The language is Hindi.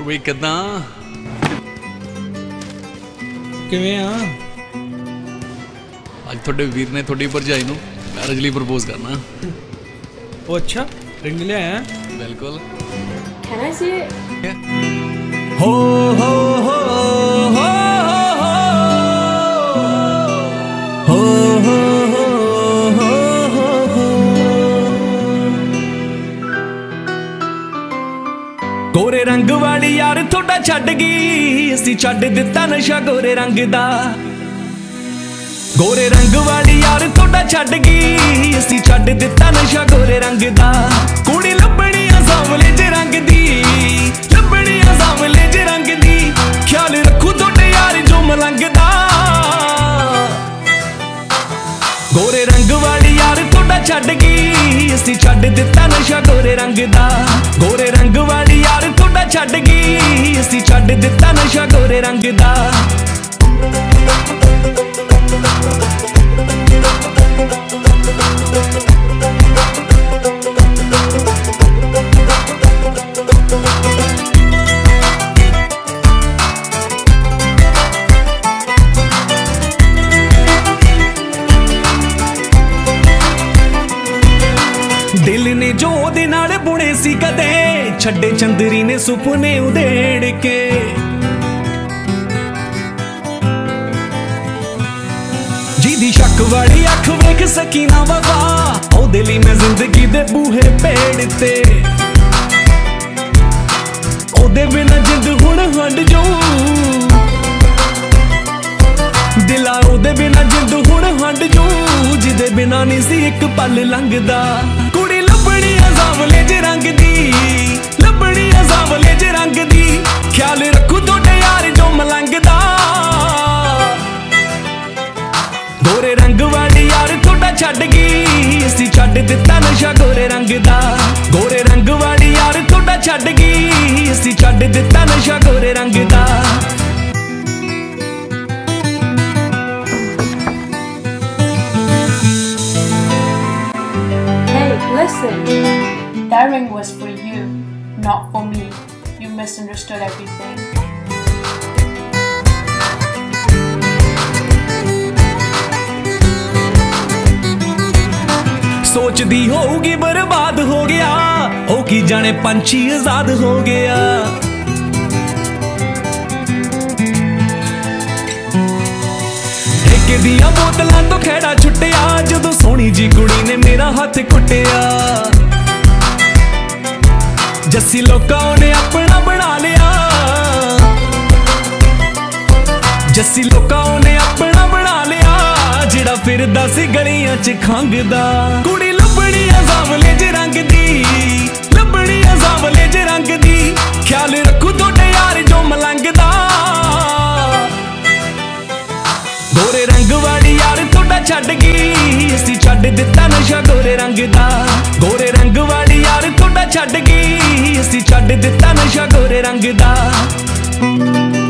वे किदां किवें आ? अज थोड़े वीर ने थोड़ी भरजाई नूं मैरिज लई प्रपोज करना। ओ अच्छा, रिंग लिया है? बिल्कुल। Can I see it? हो हो हो हो हो हो हो हो। गोरे रंग वाली यार थोड़ा छड्ड गई, असी छड्ड दिता नशा गोरे रंग दा। गोरे रंग वाली यार थोड़ा छड्ड गई, असी छड्ड दिता नशा गोरे रंग दा। कुड़ी लभणी सांवले जे रंग दी, लभणी सांवले जे रंग दी, ख्याल रखू थोड़े यार जो मलंग दा। गोरे रंग वाली यार थोड़ा छड्ड गई, असी छड्ड दिता नशा गोरे रंग दा। गोरे रंग वाली यार थोड़ा छड्ड गई, असी छड्ड दिता नशा गोरे रंग दा। दिल ने जो ओदे नाल बुने सी कदे, छड्डे चंदरी ने सुपने उधेड़ के। जिदी शक वाली अख वेख सकी ना वफा, ओदे लई मैं जिंदगी दे बूहे पेड़ते। ओदे बिना जिंद हुण हंड जो, दिला ओदे बिना जिंद हुण हंड जो, जिदे बिना नहीं सी एक पल लंघदा। कुड़ी लभणी सांवले जे रंग दी, लभणी सांवले जे रंग दी, ख्याल रखू थोड़े यार जो मलंघदा। गोरे रंग वाली यार थोड़ा छड्ड गई, असी छड्ड दिता नशा गोरे रंग दा। गोरे रंग वाली यार थोड़ा छड्ड गई, असी छड्ड दिता नशा गोरे रंग दा। Listen, that ring was for you, not for me. You misunderstood everything. सोचदी होगी बर्बाद हो गया, हो की जाने पंछी आजाद हो गया। ठेके दिया बोतलां तो खेड़ा छुट्टिया, जदों सोहनी जी कुड़ी ने मेरा हाथ कुटिया। जस्सी लोकां ने अपना बना लिया, जस्सी लोकां ने अपना बना लिया, जिहड़ा फिरदा सी गलियां च खंघदा। कुड़ी लभणी सांवले जे रंग दी, लभणी सांवले जे रंग दी, ख्याल रखू थोड़े यार जो मलंघदा। गोरे रंग वाली यार थोड़ा छड्ड गई, असी छड्ड दिता नशा गोरे रंग दा। गोरे रंग वाली यार थोड़ा छड्ड गई, असी छड्ड दिता नशा गोरे रंग दा।